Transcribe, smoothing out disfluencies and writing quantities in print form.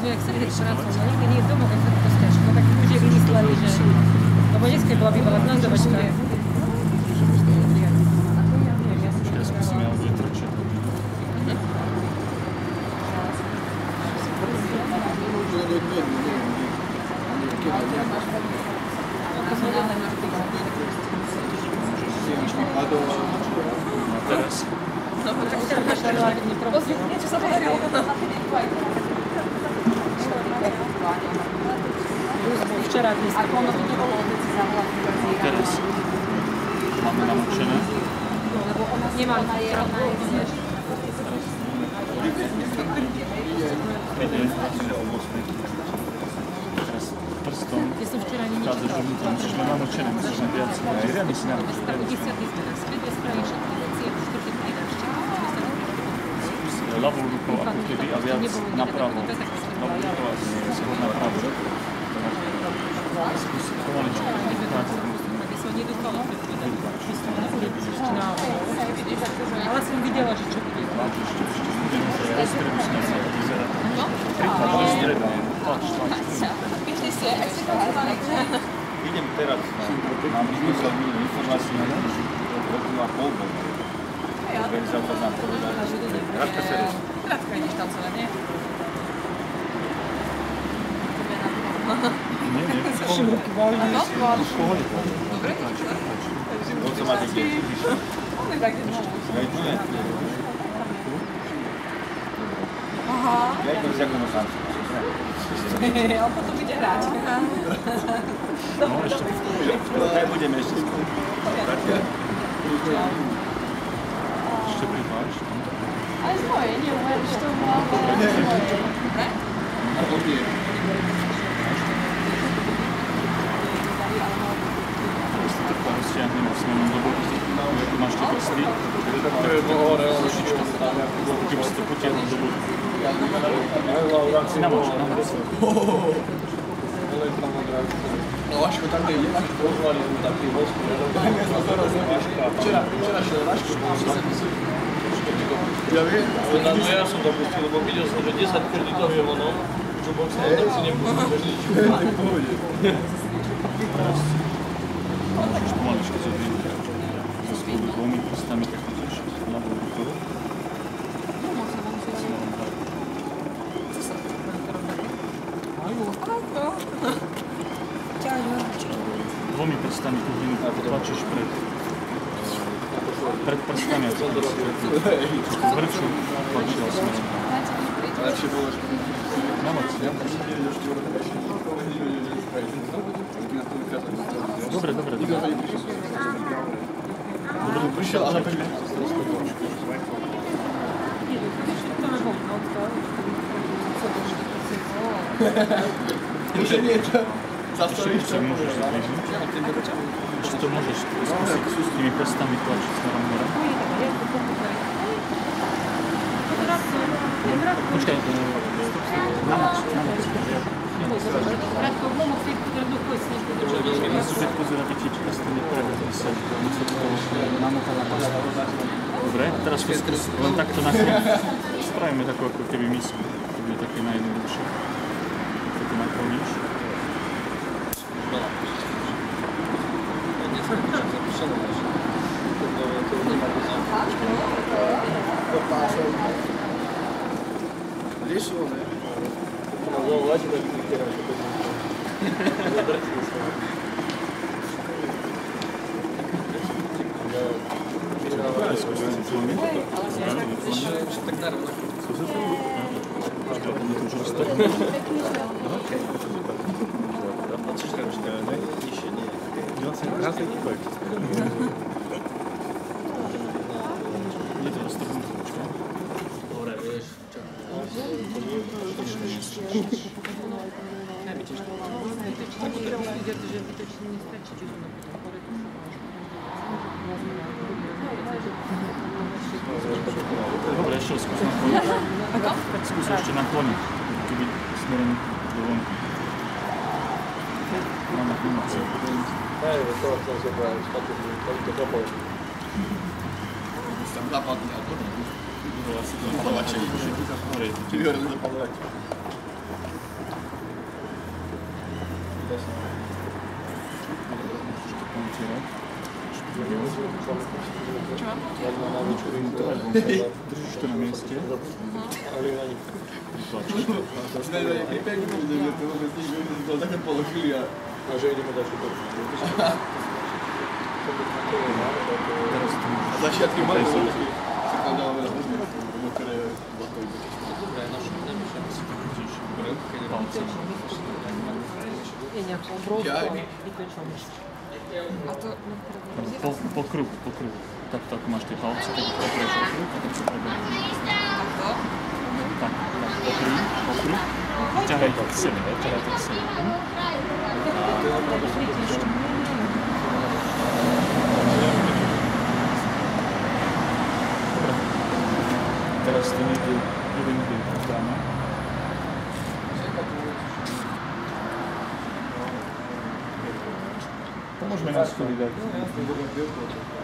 zrazu, jak sa ide pracovať, niekde nie je domov, jak sa to stiažko, tak ľudia vymysleli, že... Lebo dneska bola bývala gnozdovačka. Ja skúsim, ale bude trčať. A teraz? Pozri, niečo sa podarilo. Včera dnes. Ako ono to bolo odeci zavolať. Teraz. Máme namočené. Lebo ona nemá pravdu. Teraz prstom. Ja som včera nič. Káže, že mu to musíš mať namočené, musíš mať viac. Riadne si namočené. Tak u 10. sme na späť, spravíš všetky veci, a v 4. pridáš čas. Ľavou rukou ako keby a viac napravo. Ľavou rukou a skôr napravo. Skús pomaličku. Aby som nedúfala, ale som videla, že čo bude. Rozstredu s ním sa to vyzerá. Príklad do stredu. Tlač. Idem teraz na výslednú informáciu, že roku a pol bol. Organizátor nám povedal, Radka Seres. Radka ideš tam celé, nie? Nie, v pohode. V pohode. Dobre? On sa máte kde? Nie. Aha. Ja idem z Jakonom sám. On potom ide hrať. No ešte. Tak budeme ešte skôr. Ešte pripáč. Ale z mojej, nie umiem, že to bola z mojej. Dobre? A odie. Stiahnem smerom do boku. Tu máš tie prsty. Keby si to potiahol do boku. Si namoč. No Vaško, tam kde ideš, pozvali sme tam tým vosku. Včera šiel Vaško, ja viem. No ja som to pustil, lebo videl som, že 10 kreditov je ono, čo bol sa tak si nepustil nič. Tak pohode. Môžeš pomaličky zodvihnúť. So svojimi dvomi prstami tak ideš ľavou rukou. Dvomi prstami tu tlačíš pred prstami a zvrču tlačila smerom. Lepšie bolo, že... Namoc. Dobre. Dobre, prišiel, ale pekne. Ešte niečo. Ešte môžeš zbližiť. Ešte to môžeš skúsiť s tými prstami tlačiť smerom hore. Počkaj, namoč. Radko, pomoc si jednoducho si nepovedal. Musíš vždy pozerať, aby ti prsty neprevedli. Musíš to namotať na prst. Dobre, teraz to skús len takto na chvíľu. Spravíme takú ako keby misku. To bude také najjednoduchšie. Tak to nakloníš. Riešilo, ne? Tak naravno. Dobre, vieš. Dobre, ešte skús nakloniť. Skús ešte nakloniť, keby smerom do vonku. Máme pomoci. Hej, to som sa povedal, špatný, to popol. Tam zapadne, ale to ne. Bolo asi to Zapalovače. Hore. Ty vyhorili zapalovače. Držíš to na mieste. Je pekne, že to vôbec nič, že to také položili a že ideme dať všetko. A začiatky mali sú, sa tam dávame na hudby, ktoré bokovi. Je nejaká obrovská vypečená. A to... Po kruhu. Tak máš tie palce, tak ich oprieš o kruh a tak sa preberieš. Takto? Tak, po kruh. Ťahaj to k sebe, Teraz to niekde dáme. Pomôžeme na schody dať.